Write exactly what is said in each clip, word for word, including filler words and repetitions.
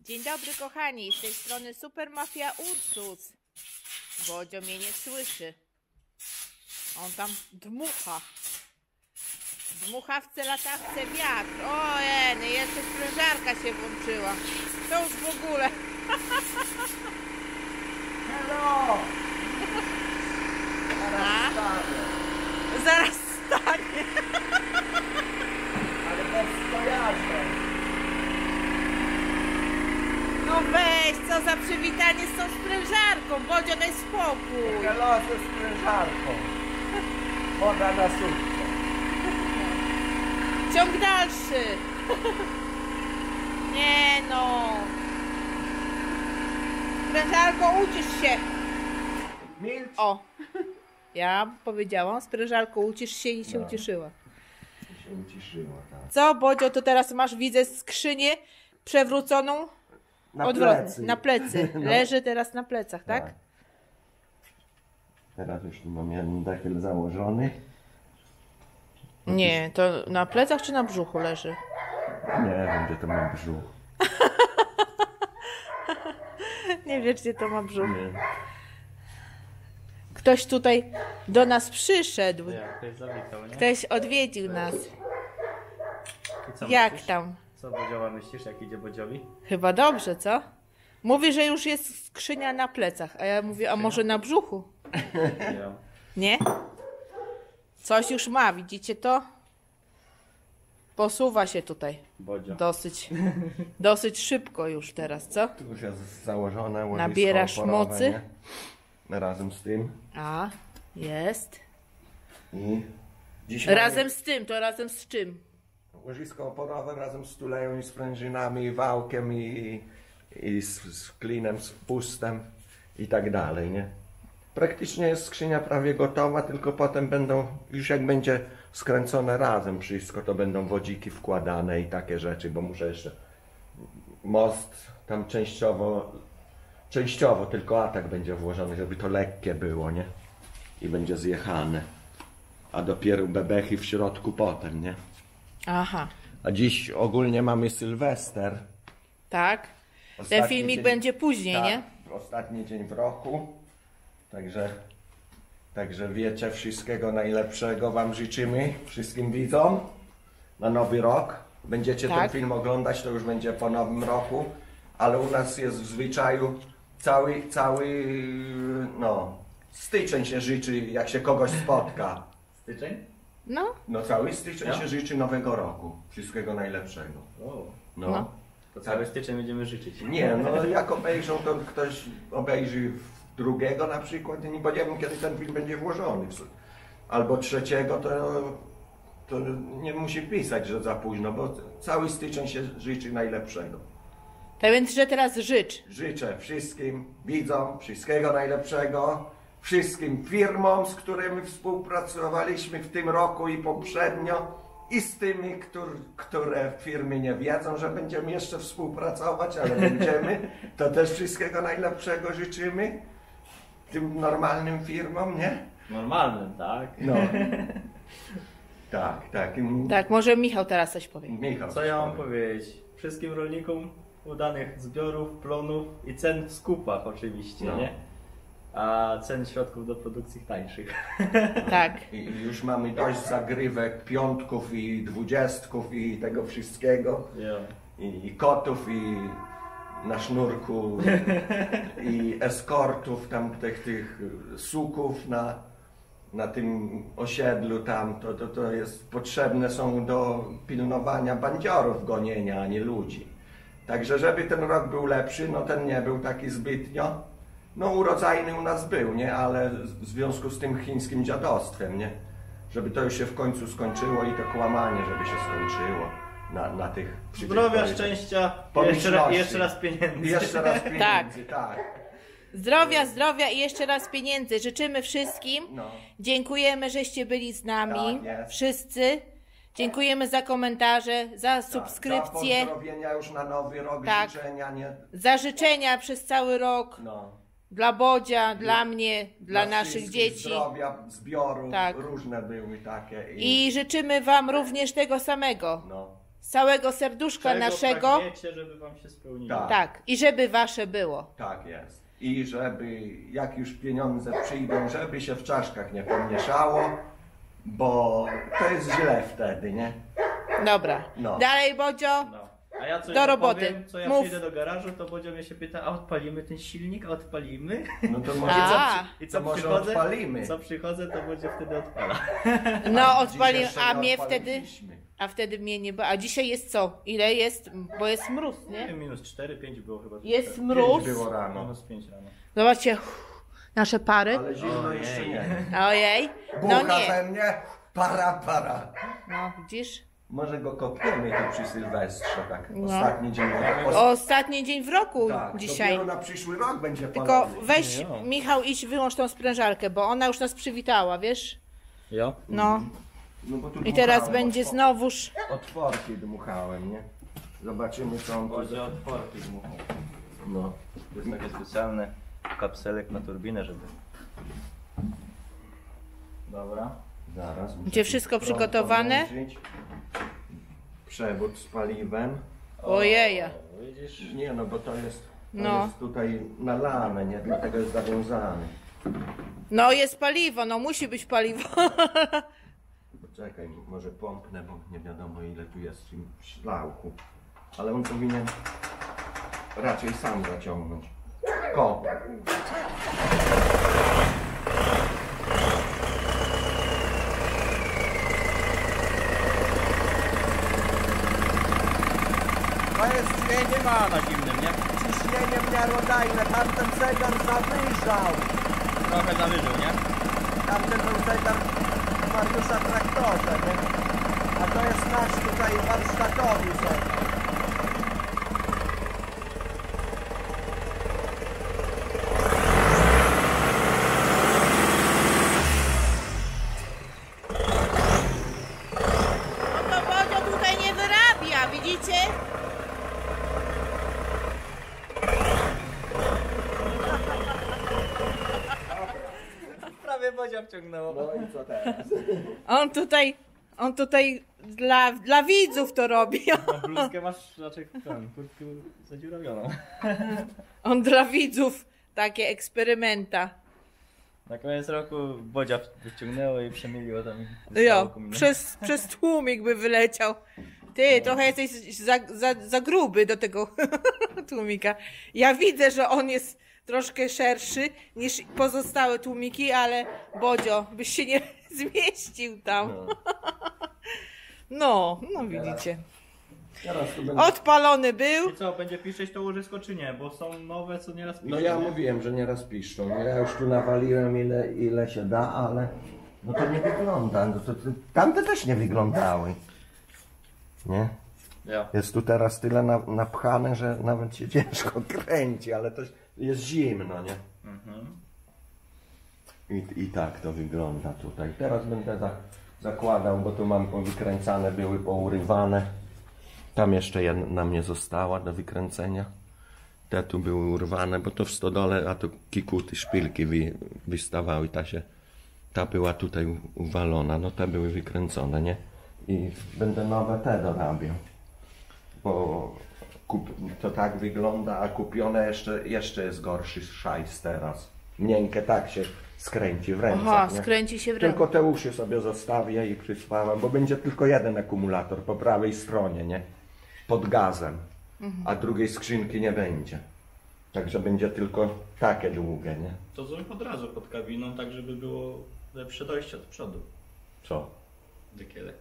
Dzień dobry kochani, z tej strony Super Mafia Ursus. Bodzio mnie nie słyszy. On tam dmucha. Dmucha w latawce wiatr. O jeny, jeszcze sprężarka się włączyła. To już w ogóle. Hello! Zaraz stanie. Zaraz stanie. Ale bez stojarzem. No weź, co za przywitanie z tą sprężarką. Bodzio, daj spokój. Hello ze sprężarką. Woda na sutkę. Ciąg dalszy. Nie no. Sprężarko, ucisz się. Milcz. O. Ja powiedziałam, sprężarko, ucisz się i się No. ucieszyła. się uciszyło, tak. Co, Bodzio, to teraz masz, widzę, skrzynię przewróconą Na odwrotnie, plecy. na plecy. No. Leży teraz na plecach, tak? Tak. Teraz już tu mam jeden dekiel założony. Nie, to na plecach czy na brzuchu leży? Nie wiem, gdzie to mam brzuch. Nie wiesz, gdzie to ma brzuch. Nie. Ktoś tutaj do nas przyszedł. Ja, ktoś zawitał, nie? Ktoś odwiedził nas. I co Jak myślisz? tam? Co Bodzioła myślisz, jak idzie Bodziowi? Chyba dobrze, co? Mówi, że już jest skrzynia na plecach, a ja mówię, a może na brzuchu? Ja. Nie? Coś już ma, widzicie to? Posuwa się tutaj. Bodzio. Dosyć, dosyć szybko już teraz, co? Tu już jest założone łożysko Nabierasz oporowe, mocy? nie? Razem z tym. A, jest. I dzisiaj Razem z tym, to razem z czym? łożysko oporowe razem z tuleją i sprężynami, i wałkiem, i, i z, z klinem, z pustem i tak dalej, nie? Praktycznie jest skrzynia prawie gotowa, tylko potem będą, już jak będzie skręcone razem wszystko, to będą wodziki wkładane i takie rzeczy, bo muszę jeszcze most tam częściowo, częściowo tylko atak będzie włożony, żeby to lekkie było, nie? I będzie zjechane. A dopiero bebechy w środku potem, nie? Aha, A dziś ogólnie mamy Sylwester. tak. Ten Ostatni filmik dzień- będzie później, tak, nie? Ostatni dzień w roku. Także, także wiecie, wszystkiego najlepszego Wam życzymy, wszystkim widzom na nowy rok. Będziecie ten Tak. film oglądać, to już będzie po nowym roku, ale u nas jest w zwyczaju cały, cały, no, styczeń się życzy, jak się kogoś spotka. Styczeń? No, No cały styczeń Ja? się życzy nowego roku, wszystkiego najlepszego. O, No. No. to cały styczeń będziemy życzyć. Nie, no jak obejrzą, to ktoś obejrzy w drugiego na przykład i nie wiem, kiedy ten film będzie włożony. Albo trzeciego, to, to nie musi pisać, że za późno, bo cały styczeń się życzy najlepszego. tak więc, że teraz życz. Życzę wszystkim widzom wszystkiego najlepszego, wszystkim firmom, z którymi współpracowaliśmy w tym roku i poprzednio, i z tymi, któr, które firmy nie wiedzą, że będziemy jeszcze współpracować, ale będziemy, to też wszystkiego najlepszego życzymy tym normalnym firmom, nie? Normalnym, tak? No. Tak, tak. Tak, może Michał teraz coś powie. Michał. Co ja mam powiedzieć? Wszystkim rolnikom udanych zbiorów, plonów i cen w skupach oczywiście, No. nie? A cen środków do produkcji tańszych. Tak. I już mamy dość zagrywek piątków i dwudziestków i tego wszystkiego. Ja. I, i kotów, i na sznurku, i eskortów, tam tych, tych suków na, na tym osiedlu tam, to, to, to jest potrzebne są do pilnowania bandziorów, gonienia, a nie ludzi. Także żeby ten rok był lepszy, no ten nie był taki zbytnio, no urodzajny u nas był, nie, ale w związku z tym chińskim dziadostwem, nie, żeby to już się w końcu skończyło i to kłamanie, żeby się skończyło. Na, na tych przy tych Zdrowia, policjach. szczęścia i Pomyślności. jeszcze, raz- jeszcze raz pieniędzy. I jeszcze raz pieniędzy, tak. Zdrowia, zdrowia i jeszcze raz pieniędzy. Życzymy wszystkim. No. Dziękujemy, żeście byli z nami. Tak jest. Wszyscy. Dziękujemy za komentarze, za Tak, subskrypcje, za pozdrowienia już na nowy rok, Tak. życzenia, nie? za życzenia przez cały rok. No. Dla Bodzia, dla mnie, dla naszych wszystkich dzieci. Zdrowia, zbioru, Tak. różne były takie. I, I życzymy Wam również tego samego. no. z całego serduszka Czego naszego. pragniecie, żeby wam się spełniło. Tak. Tak, i żeby wasze było. Tak jest. I żeby jak już pieniądze przyjdą, żeby się w czaszkach nie pomieszało, bo to jest źle wtedy, nie? Dobra. No. Dalej, Bodzio. No. A ja coś Do roboty. Powiem, co ja Mów. przyjdę do garażu, to Bodzio mnie się pyta, a odpalimy ten silnik, a odpalimy? No to może, A. I to co może przychodzę? odpalimy. Co przychodzę, to Bodzio wtedy odpala. No, Dziś odpalił, jeszcze a nie mnie wtedy. odpaliliśmy. A wtedy mnie nie było. A dzisiaj jest co? Ile jest? Bo jest mróz, Nie nie? wiem, minus cztery, pięć było chyba. Jest cztery. mróz. Pięć było rano. Minus pięć rano. Zobaczcie, uff, nasze pary. Ale zimno Ojej. jeszcze nie. Ojej. No Bucha nie. ze mnie, para, para. No, widzisz? Może go kopniemy tu przy Sylwestrze, tak? No. Ostatni dzień roku. Os- Ostatni dzień w roku tak, dzisiaj. dopiero na przyszły rok będzie Tylko palony. weź, No. Michał, idź wyłącz tą sprężarkę, bo ona już nas przywitała, wiesz? Jo? No. No bo tu I teraz dmuchałem, będzie otwor- znowuż. Otworki dmuchałem, nie? Zobaczymy co on tu... Bodzio otworki dmuchał. No. To jest takie specjalne kapselek na turbinę, żeby... Dobra. Zaraz. muszę Gdzie tu wszystko prąd przygotowane? podłączyć. Przewód z paliwem. Ojeja. O, widzisz? Nie no, bo to jest, to No. jest tutaj nalane, nie? Dlatego jest zawiązany. No jest paliwo, no musi być paliwo. Poczekaj, może pompnę, bo nie wiadomo ile tu jest w tym szlauchu. Ale on powinien raczej sam zaciągnąć. Ko. To jest Nie ma na zimnym, nie? ciśnienie miarodajne, tamten zegar zawyżał. Trochę zawyżył, nie? Tamten był zegar Mariusza Traktorze, nie? A to jest nasz tutaj warsztatowy zegar. No to Bodzio tutaj nie wyrabia, widzicie? Prawie Bodzia wciągnęło. No i co teraz? On tutaj, on tutaj dla, dla widzów to robi. Na bluzkę masz raczej ten, kurtkę zadziurawioną. On dla widzów takie eksperymenta. Na koniec roku Bodzia wyciągnęło i przemieliło tam. Jo, przez, przez tłumik by wyleciał. Ty, trochę jesteś za, za, za gruby do tego tłumika. Ja widzę, że on jest troszkę szerszy niż pozostałe tłumiki, ale Bodzio, byś się nie zmieścił tam. No, no widzicie. Teraz tu będę... Odpalony był. I co, będzie piszczeć to łożysko czy nie? Bo są nowe, co nieraz piszczą. No ja nie? mówiłem, że nieraz piszczą. Ja już tu nawaliłem ile, ile się da, ale no to nie wygląda. No to, to, tamte też nie wyglądały. Nie? Ja. Jest tu teraz tyle na, napchane, że nawet się ciężko kręci, ale to jest zimno, nie? Mhm. I, I tak to wygląda tutaj. Teraz będę za, zakładał, bo tu mam powykręcane, były pourywane. Tam jeszcze jedna mnie została do wykręcenia. Te tu były urwane, bo to w stodole, a tu kikuty, szpilki wy, wystawały. Ta się, ta była tutaj u- uwalona, no te były wykręcone, nie? I będę nowe te dorabiał. Bo kup, to tak wygląda, a kupione jeszcze, jeszcze jest gorszy szajs teraz. Miękkie tak się skręci w rękach, Aha, nie? skręci się w Tylko ręku. te uszy sobie zostawię i przyspawam, bo będzie tylko jeden akumulator po prawej stronie, nie? Pod gazem, a drugiej skrzynki nie będzie. Także będzie tylko takie długie, nie? To zrób od razu pod kabiną, tak żeby było lepsze dojście od przodu. Co? Dykielek.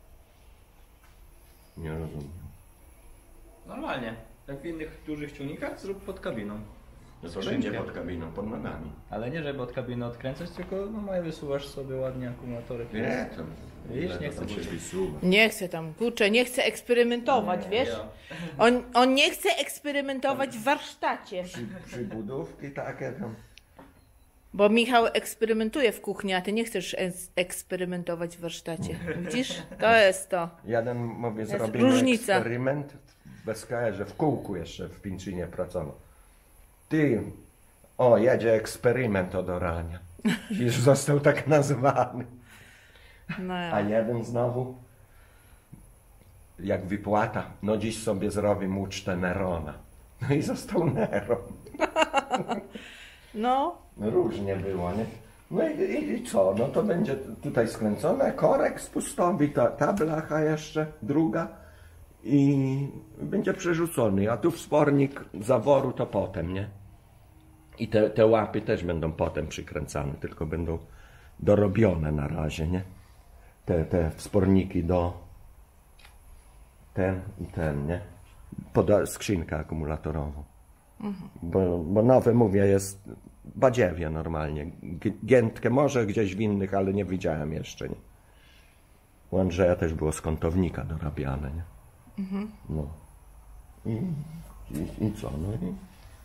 Nie rozumiem. Normalnie. Jak w innych dużych ciągnikach zrób pod kabiną. No to Skrzynkę. będzie pod kabiną, pod nogami. Ale nie żeby od kabiny odkręcać, tylko normalnie wysuwasz sobie ładnie akumulatory. Nie, to... Widzisz, ile nie to tam chcę się się- wysuwa. Nie chce tam, kurczę, nie chce eksperymentować, wiesz? Ja. On, on nie chce eksperymentować w warsztacie. Przy, przybudówki takie tam. Bo Michał eksperymentuje w kuchni, a ty nie chcesz es- eksperymentować w warsztacie. Widzisz? To jest to. Jeden, mówię, Jest zrobimy różnica. eksperyment w S K R-ze, w kółku jeszcze w Pińczynie pracował. Ty, o, jedzie eksperyment od orania. Już został tak nazwany. No A ja. jeden znowu jak wypłata, no dziś sobie zrobię ucztę Nerona. No i został Neron. No, No różnie było, nie? No i, i, i co? No to będzie tutaj skręcone, korek spustowi, ta, ta blacha jeszcze, druga i będzie przerzucony, a tu wspornik zaworu to potem, nie? I te, te łapy też będą potem przykręcane, tylko będą dorobione na razie, nie? Te, te wsporniki do ten i ten, nie? Poda skrzynkę akumulatorową. Mhm. Bo, bo nowe, mówię, jest badziewie normalnie. G giętkę może gdzieś w innych, ale nie widziałem jeszcze, nie? U Andrzeja też było z kątownika dorabiane, nie? Mhm. No. I, i, i co? No i,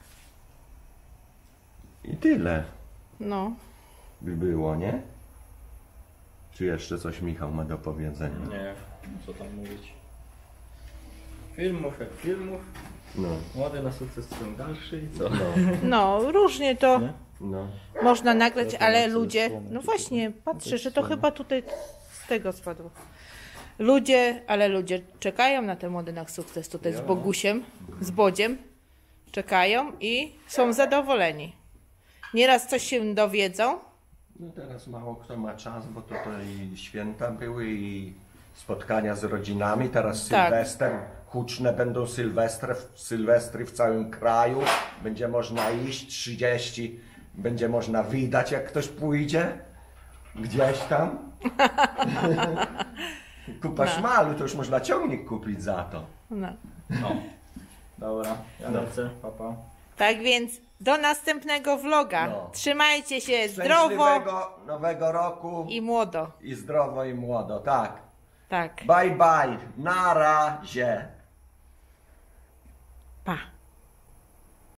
i tyle. no. By było, nie? Czy jeszcze coś Michał ma do powiedzenia? Nie, co tam mówić. Filmów jak filmów. No. Młody na sukces ciąg dalszy i co? No. No, różnie to Nie? No. można nagrać, To to ale na co ludzie... słony, No czy właśnie, to- patrzę, to że to słony. chyba tutaj z tego spadło. Ludzie, ale ludzie czekają na ten młody na sukces tutaj z Bogusiem, z Bodziem. Czekają i są zadowoleni. Nieraz coś się dowiedzą. No teraz mało kto ma czas, bo to, to i święta były i spotkania z rodzinami. Teraz Tak. Sylwester, huczne będą sylwestry, sylwestry w całym kraju. Będzie można iść, trzydzieści, będzie można widać, jak ktoś pójdzie gdzieś tam. Kupa No. szmalu, to już można ciągnik kupić za to. No. No. Dobra, ja No. lecę, papa. Tak więc do następnego vloga. No. Trzymajcie się zdrowo Szczęśliwego nowego roku i młodo. i zdrowo i młodo, tak. Tak. Bye bye, na razie. Pa.